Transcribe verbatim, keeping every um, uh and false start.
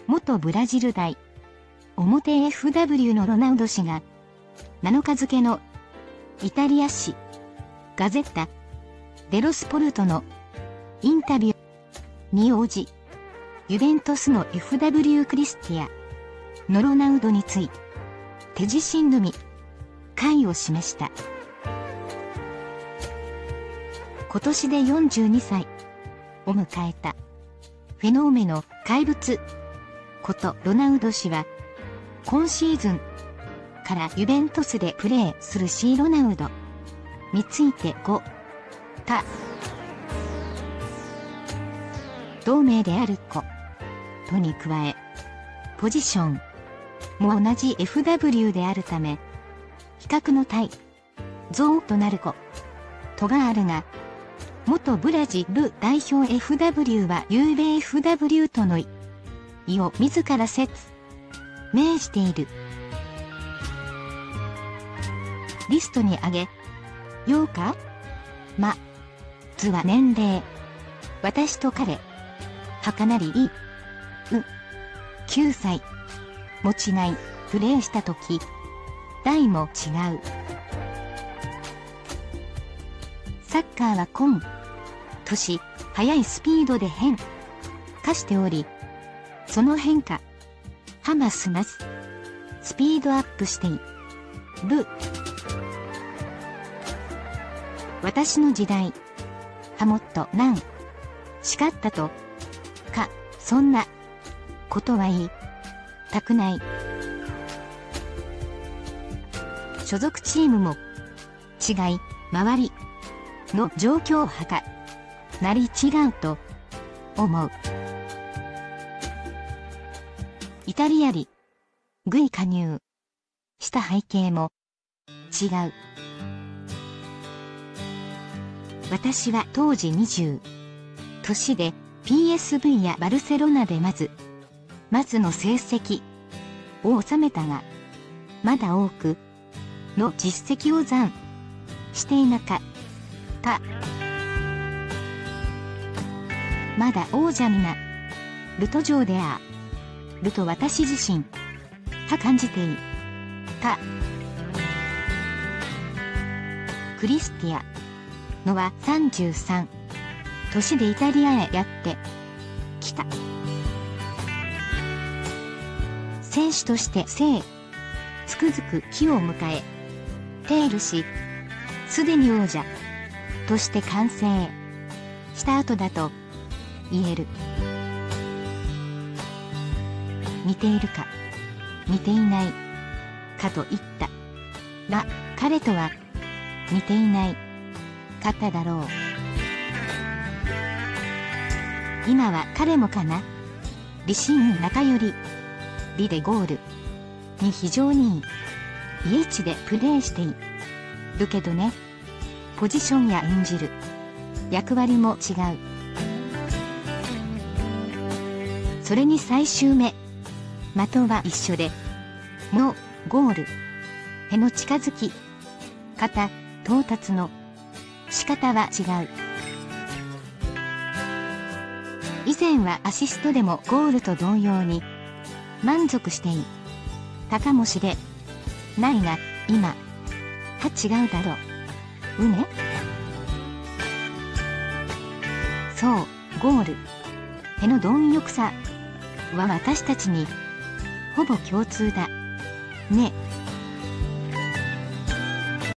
元ブラジル代表 エフダブリュー のロナウド氏がなのか付のイタリア紙ガゼッタ・デロスポルトのインタビューに応じ、ユベントスの エフダブリュー クリスティアのロナウドについて自身のみ解を示した。今年でよんじゅうにさいを迎えたフェノーメノ怪物ことロナウド氏は、今シーズンからユベントスでプレーする C ロナウドについてごた同名であることに加え、ポジションも同じ エフダブリュー であるため、比較の対像となることがあるが、元ブラジル代表 エフダブリュー はゆうべ エフダブリュー との意を自ら説明している。リストに挙げようか。まずは年齢。私と彼はかなりいい。うきゅうさいも違い、プレーした時代も違う。サッカーは今年速いスピードで変化しており、その変化はますますスピードアップしている。私の時代はもっとなんしかったとか、そんなことは言いたくない。所属チームも違い、周りの状況はかなり違うと思う。イタリアリグイ加入した背景も違う。私は当時にじゅう年で ピーエスブイ やバルセロナでまずまずの成績を収めたが、まだ多くの実績を残していなかった。まだ王者になる途上であると私自身は感じていた。クリスティアのはさんじゅうさん年でイタリアへやってきた。選手として生つくづく機を迎えているし、すでに王者として完成した後だと言える。似ているか似ていないかと言ったら、彼とは似ていない方だろう。今は彼もかな。理心中よりリでゴールに非常にいい位置でプレーしているけどね。ポジションや演じる役割も違う。それに最終目的は一緒で、のゴールへの近づき方、到達の仕方は違う。以前はアシストでもゴールと同様に満足していたかもしれないが、今は違うだろう。うね。そう、ゴールへの貪欲さは私たちにほぼ共通だね。